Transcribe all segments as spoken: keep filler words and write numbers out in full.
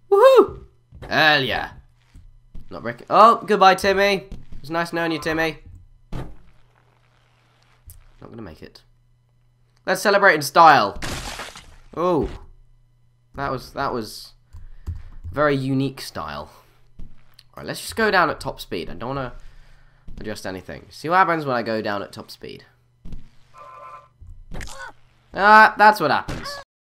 Woohoo! Hell yeah. Not breaking. Oh, goodbye, Timmy. It was nice knowing you, Timmy. Not gonna make it. Let's celebrate in style. Oh, that was that was very unique style. Alright, let's just go down at top speed. I don't want to adjust anything. See what happens when I go down at top speed. Ah, that's what happens.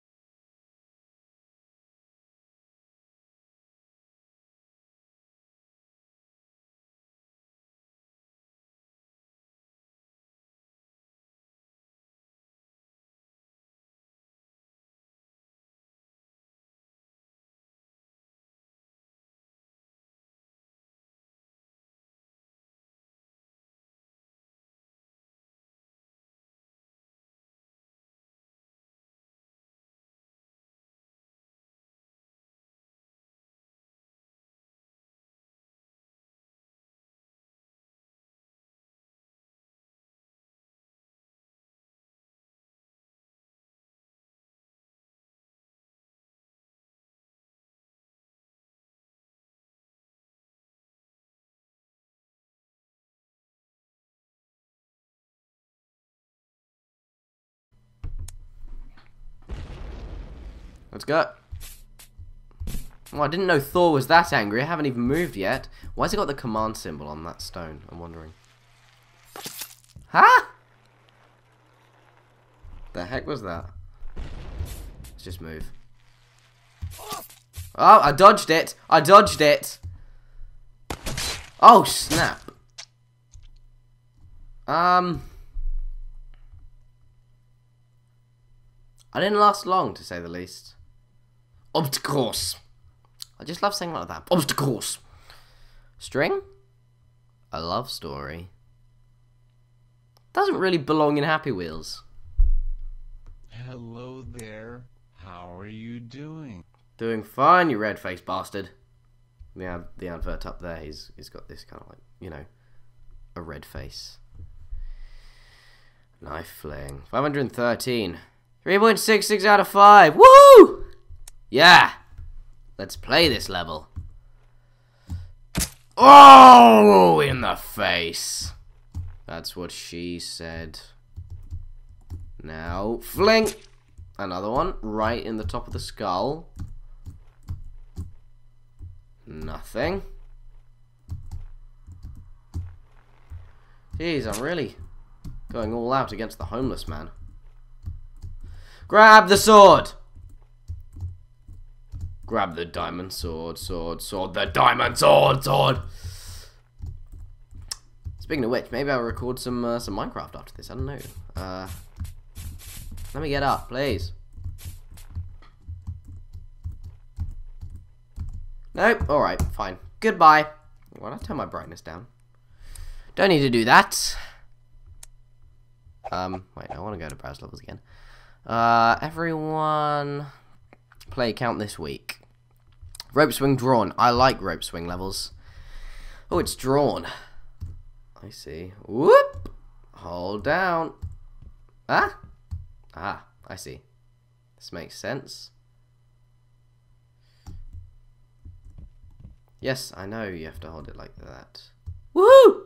Let's go. Oh, I didn't know Thor was that angry. I haven't even moved yet. Why has it got the command symbol on that stone? I'm wondering. Huh? The heck was that? Let's just move. Oh, I dodged it. I dodged it. Oh, snap. Um... I didn't last long, to say the least. Obstacles. I just love saying it like that. Obstacles. String? A love story. Doesn't really belong in Happy Wheels. Hello there. How are you doing? Doing fine, you red-faced bastard. The, the advert up there, he's, he's got this kind of like, you know, a red face. Knife fling. five hundred thirteen. three point six six out of five. Woo! Yeah. Let's play this level. Oh, in the face. That's what she said. Now, fling. Another one right in the top of the skull. Nothing. Jeez, I'm really going all out against the homeless man. Grab the sword! Grab the diamond sword, sword, sword, the diamond sword, sword! Speaking of which, maybe I'll record some uh, some Minecraft after this, I don't know. Uh, let me get up, please. Nope, alright, fine. Goodbye. Why don't I turn my brightness down? Don't need to do that. Um, wait, I want to go to browse levels again. Uh, everyone play count this week. Rope swing drawn. I like rope swing levels. Oh, it's drawn. I see. Whoop! Hold down. Ah? Ah, I see. This makes sense. Yes, I know you have to hold it like that. Woohoo!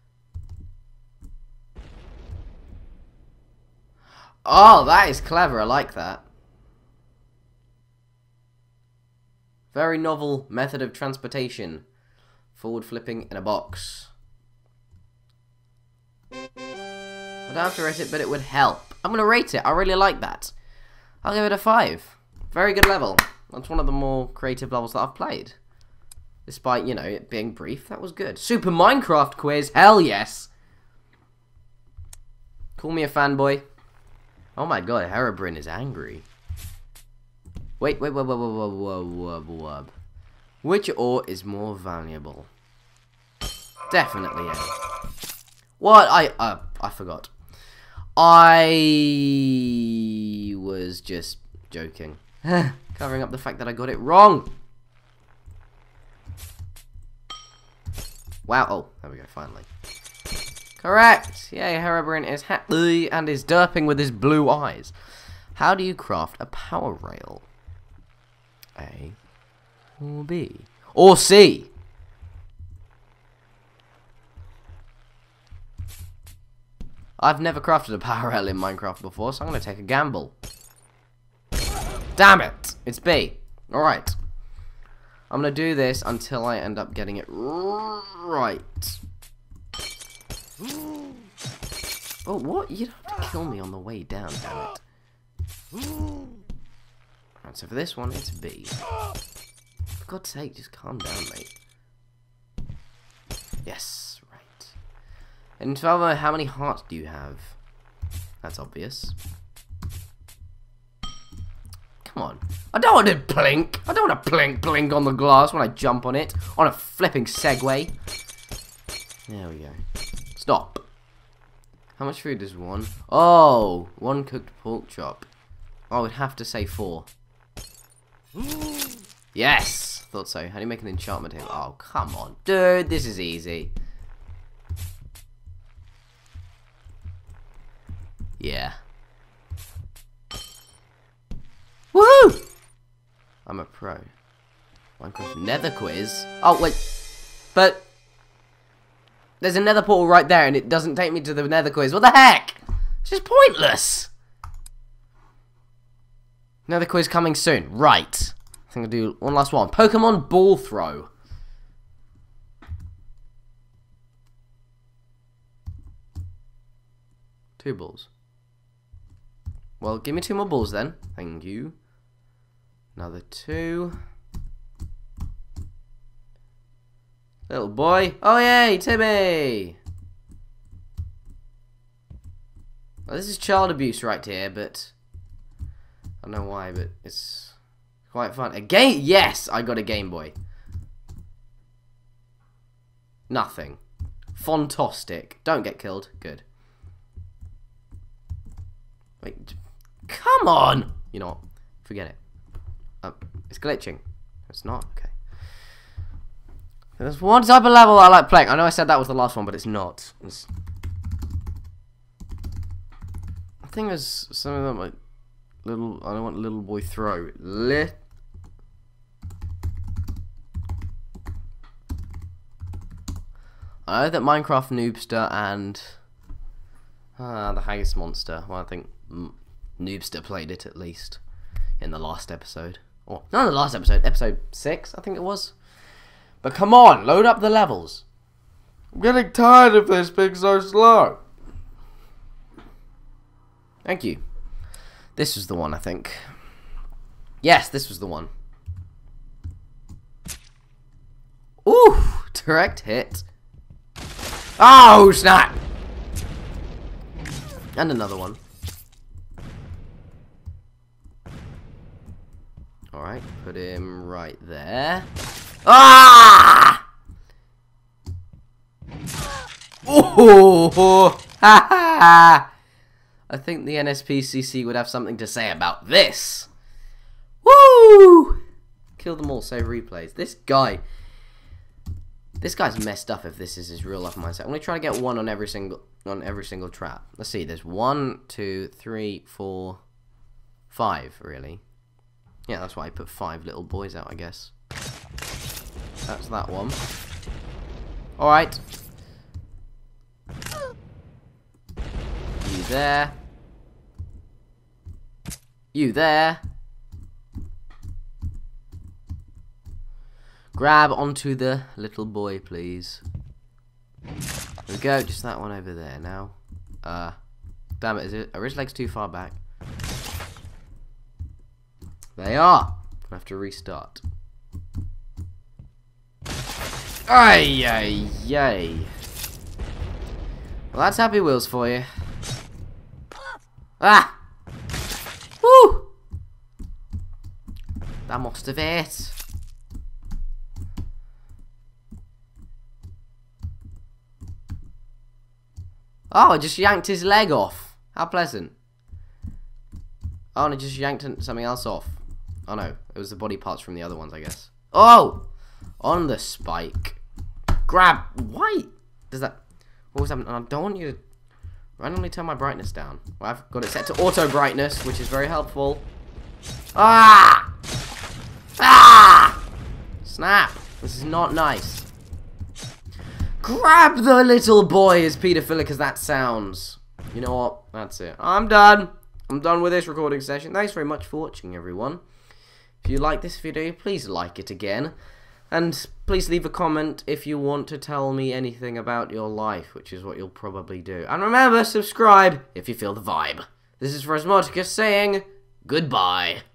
Oh, that is clever. I like that. Very novel method of transportation. Forward flipping in a box. I don't have to rate it, but it would help. I'm going to rate it. I really like that. I'll give it a five. Very good level. That's one of the more creative levels that I've played. Despite, you know, it being brief, that was good. Super Minecraft quiz. Hell yes. Call me a fanboy. Oh my god, Herobrine is angry. Wait, wait, wait, wait, wait, wait, wait, wait, wait. Which ore is more valuable? Definitely A. What? I, uh, I forgot. I was just joking. Covering up the fact that I got it wrong. Wow, oh, there we go, finally. Correct! Yay, Herobrine is happy and is derping with his blue eyes. How do you craft a power rail? A. Or B. Or C. I've never crafted a power rail in Minecraft before, so I'm going to take a gamble. Damn it! It's B. Alright. I'm going to do this until I end up getting it right. Oh, what? You don't have to kill me on the way down, damn it. Alright, so for this one, it's B. For God's sake, just calm down, mate. Yes, right. And twelve, how many hearts do you have? That's obvious. Come on. I don't want to plink. I don't want to plink plink on the glass when I jump on it. On a flipping Segway. There we go. Stop. How much food is one? Oh, one cooked pork chop. I would have to say four. Yes! Thought so. How do you make an enchantment table? Oh, come on. Dude, this is easy. Yeah. Woohoo! I'm a pro. Minecraft Nether quiz. Oh, wait. But there's a nether portal right there and it doesn't take me to the nether quiz. What the heck? It's just pointless. Nether quiz coming soon. Right. I think I'll do one last one. Pokemon ball throw. Two balls. Well, give me two more balls then. Thank you. Another two. Little boy. Oh, yay, Timmy! Well, this is child abuse right here, but I don't know why, but it's quite fun. A game? Yes, I got a Game Boy. Nothing. Fantastic. Don't get killed. Good. Wait. Come on! You know what? Forget it. Um, it's glitching. It's not? Okay. There's one type of level I like playing. I know I said that was the last one, but it's not. It's... I think there's some of them like little. I don't want little boy throw. Lit. I know that Minecraft Noobster and uh, the Haggis Monster. Well, I think Noobster played it at least in the last episode. Or not in the last episode. Episode six, I think it was. But come on, load up the levels. I'm getting tired of this being so slow. Thank you. This was the one, I think. Yes, this was the one. Ooh, direct hit. Oh, snap! And another one. Alright, put him right there. Ah! Oh! Ha ha! I think the N S P C C would have something to say about this. Woo! Kill them all, save replays. This guy, this guy's messed up. If this is his real life mindset, I'm gonna try to get one on every single on every single trap. Let's see. There's one, two, three, four, five. Really? Yeah, that's why I put five little boys out, I guess. That's that one. Alright. You there. You there. Grab onto the little boy, please. There we go, just that one over there now. Uh, damn it, is it? Are his legs too far back? They are. I have to restart. Ay, ay, ay. Well, that's Happy Wheels for you. Ah! Woo! That must have it. Oh, I just yanked his leg off. How pleasant. Oh, and I just yanked something else off. Oh no, it was the body parts from the other ones, I guess. Oh! On the spike. Grab. Why does that... What was happening? I don't want you to randomly turn my brightness down. Well, I've got it set to auto brightness, which is very helpful. Ah! Ah! Snap! This is not nice. Grab the little boy, as pedophilic as that sounds. You know what? That's it. I'm done. I'm done with this recording session. Thanks very much for watching, everyone. If you like this video, please like it again. And please leave a comment if you want to tell me anything about your life, which is what you'll probably do. And remember, subscribe if you feel the vibe. This is Phrasmotica saying goodbye.